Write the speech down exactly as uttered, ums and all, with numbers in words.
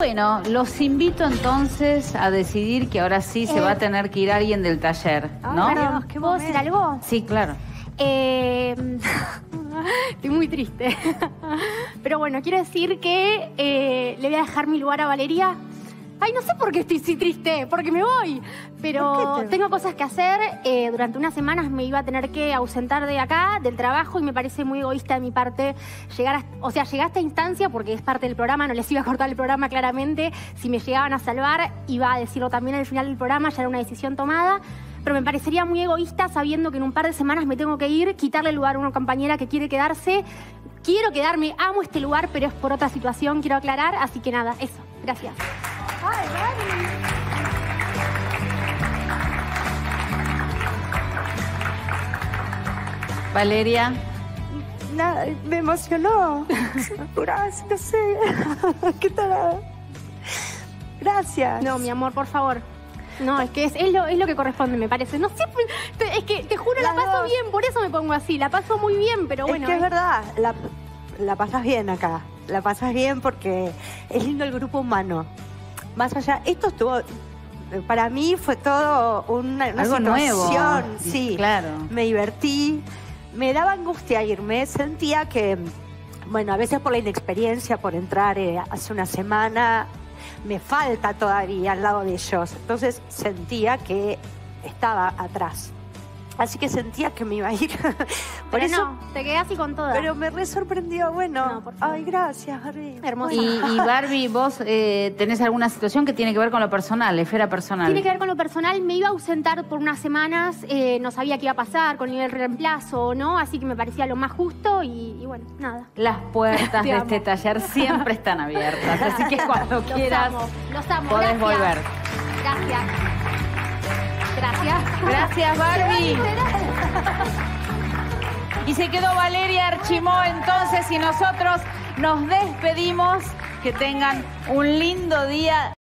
Bueno, los invito entonces a decidir que ahora sí se Eh. va a tener que ir alguien del taller, ¿no? Ay, Dios, ¿qué ¿Puedo decir algo? Sí, claro. Eh, estoy muy triste. Pero bueno, quiero decir que eh, le voy a dejar mi lugar a Valeria. Ay, no sé por qué estoy así triste, porque me voy. Pero te... tengo cosas que hacer. Eh, durante unas semanas me iba a tener que ausentar de acá, del trabajo, y me parece muy egoísta de mi parte llegar a... O sea, llegar a esta instancia, porque es parte del programa, no les iba a cortar el programa claramente. Si me llegaban a salvar, iba a decirlo también al final del programa, ya era una decisión tomada. Pero me parecería muy egoísta, sabiendo que en un par de semanas me tengo que ir, quitarle el lugar a una compañera que quiere quedarse. Quiero quedarme, amo este lugar, pero es por otra situación, quiero aclarar. Así que nada, eso. Gracias. Ay, Gaby. Valeria. Nada, me emocionó. Gracias, no sé. ¿Qué tal? Gracias. No, mi amor, por favor. No, es que es, es, lo, es lo que corresponde, me parece. No sé, te, es que te juro, la, la paso dos. bien, por eso me pongo así. La paso muy bien, pero bueno. Es que es, es verdad, la, la pasas bien acá. La pasas bien porque es lindo el grupo humano. Más allá, esto estuvo, para mí fue todo una, una algo situación, nuevo. Sí, claro. Me divertí, me daba angustia irme, sentía que, bueno, a veces por la inexperiencia, por entrar eh, hace una semana, me falta todavía al lado de ellos, entonces sentía que estaba atrás. Así que sentía que me iba a ir. Por pero eso, no, te quedé así con toda. Pero me re sorprendió, bueno. No, por favor. Ay, gracias, Barbie. Hermosa. Y, y Barbie, vos eh, tenés alguna situación que tiene que ver con lo personal, esfera personal. Tiene que ver con lo personal. Me iba a ausentar por unas semanas, eh, no sabía qué iba a pasar con el reemplazo o no, así que me parecía lo más justo y, y bueno, nada. Las puertas de amo. este taller siempre están abiertas, así que cuando los quieras amo, los amo. podés Gracias. volver. Gracias. Gracias. Gracias, Barbie. Y se quedó Valeria Archimó entonces y nosotros nos despedimos. Que tengan un lindo día.